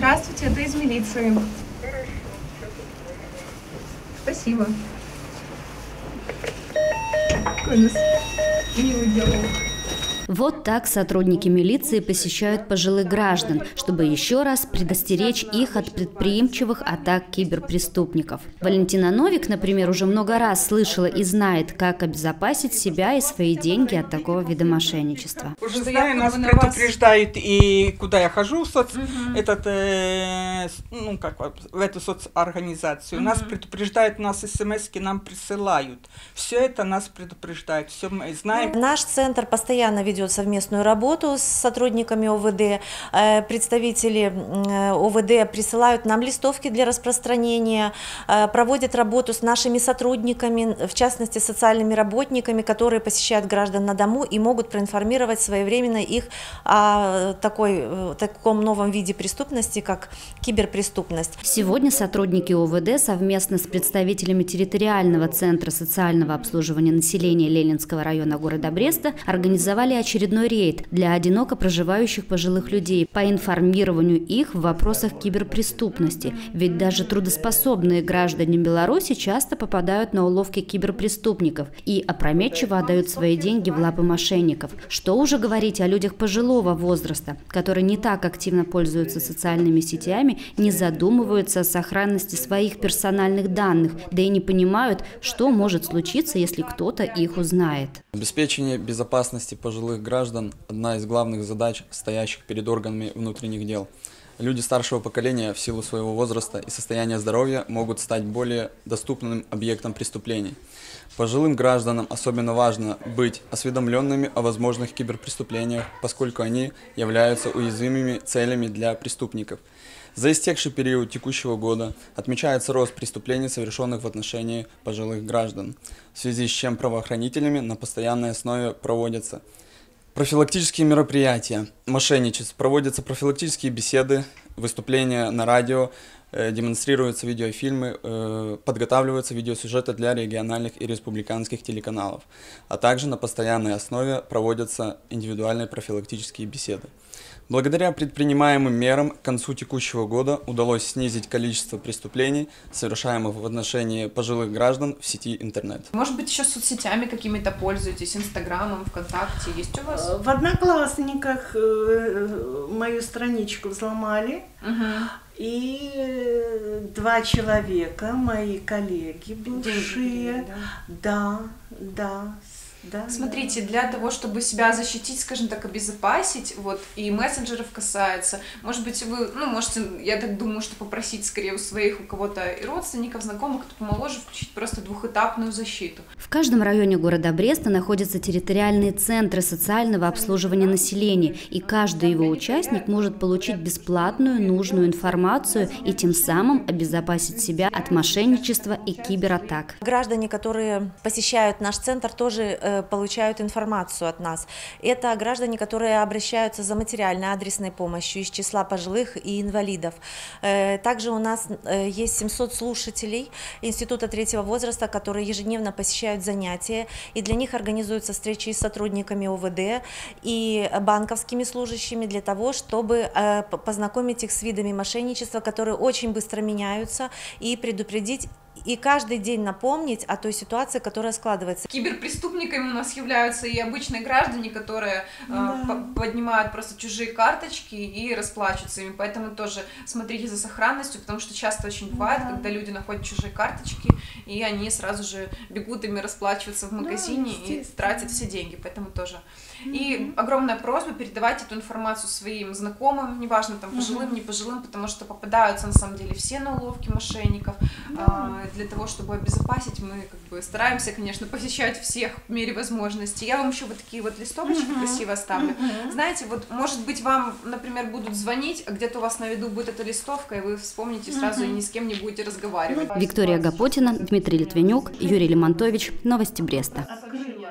Здравствуйте, это из милиции. Спасибо. Какой у нас милый диалог. Вот так сотрудники милиции посещают пожилых граждан, чтобы еще раз предостеречь их от предприимчивых атак киберпреступников. Валентина Новик, например, уже много раз слышала и знает, как обезопасить себя и свои деньги от такого вида мошенничества. Уже знаю, нас предупреждают, и куда я хожу в в эту соцорганизацию, нас предупреждают, нас смс-ки нам присылают. Все это нас предупреждают, все мы знаем. Наш центр постоянно ведет совместную работу с сотрудниками ОВД. Представители ОВД присылают нам листовки для распространения, проводят работу с нашими сотрудниками, в частности социальными работниками, которые посещают граждан на дому и могут проинформировать своевременно их о таком новом виде преступности, как киберпреступность. Сегодня сотрудники ОВД совместно с представителями территориального центра социального обслуживания населения Ленинского района города Бреста организовали очередной рейд для одиноко проживающих пожилых людей по информированию их в вопросах киберпреступности. Ведь даже трудоспособные граждане Беларуси часто попадают на уловки киберпреступников и опрометчиво отдают свои деньги в лапы мошенников. Что уже говорить о людях пожилого возраста, которые не так активно пользуются социальными сетями, не задумываются о сохранности своих персональных данных, да и не понимают, что может случиться, если кто-то их узнает. Обеспечение безопасности пожилых граждан – одна из главных задач, стоящих перед органами внутренних дел. Люди старшего поколения в силу своего возраста и состояния здоровья могут стать более доступным объектом преступлений. Пожилым гражданам особенно важно быть осведомленными о возможных киберпреступлениях, поскольку они являются уязвимыми целями для преступников. За истекший период текущего года отмечается рост преступлений, совершенных в отношении пожилых граждан, в связи с чем правоохранителями на постоянной основе проводятся профилактические мероприятия, мошенничество, проводятся профилактические беседы, выступления на радио, демонстрируются видеофильмы, подготавливаются видеосюжеты для региональных и республиканских телеканалов, а также на постоянной основе проводятся индивидуальные профилактические беседы. Благодаря предпринимаемым мерам к концу текущего года удалось снизить количество преступлений, совершаемых в отношении пожилых граждан в сети интернет. Может быть, еще соцсетями какими-то пользуетесь, Инстаграмом, ВКонтакте, есть у вас? В Одноклассниках мою страничку взломали, и 2 человека, мои коллеги бывшие, да. Смотрите, для того, чтобы себя защитить, скажем так, обезопасить, вот, и мессенджеров касается, может быть, вы, можете, я так думаю, что попросить скорее у своих, у кого-то и родственников, знакомых, кто помоложе, включить просто двухэтапную защиту. В каждом районе города Бреста находятся территориальные центры социального обслуживания населения, и каждый его участник может получить бесплатную, нужную информацию и тем самым обезопасить себя от мошенничества и кибератак. Граждане, которые посещают наш центр, тоже получают информацию от нас. Это граждане, которые обращаются за материальной адресной помощью из числа пожилых и инвалидов. Также у нас есть 700 слушателей Института третьего возраста, которые ежедневно посещают занятия, и для них организуются встречи с сотрудниками ОВД и банковскими служащими для того, чтобы познакомить их с видами мошенничества, которые очень быстро меняются, и предупредить, и каждый день напомнить о той ситуации, которая складывается. Киберпреступниками у нас являются и обычные граждане, которые поднимают просто чужие карточки и расплачиваются ими. Поэтому тоже смотрите за сохранностью, потому что часто очень бывает, когда люди находят чужие карточки, и они сразу же бегут ими расплачиваться в магазине и тратят все деньги. Поэтому тоже. И огромная просьба: передавать эту информацию своим знакомым, неважно, там, пожилым, не пожилым, потому что попадаются на самом деле все на уловки мошенников. Для того, чтобы обезопасить, мы стараемся, конечно, посещать всех в мере возможности. Я вам еще вот такие вот листовочки красиво оставлю. Знаете, вот, может быть, вам, например, будут звонить, а где-то у вас на виду будет эта листовка, и вы вспомните сразу и ни с кем не будете разговаривать. Виктория Гапотина, Дмитрий Литвинюк, Юрий Лемонтович. Новости Бреста.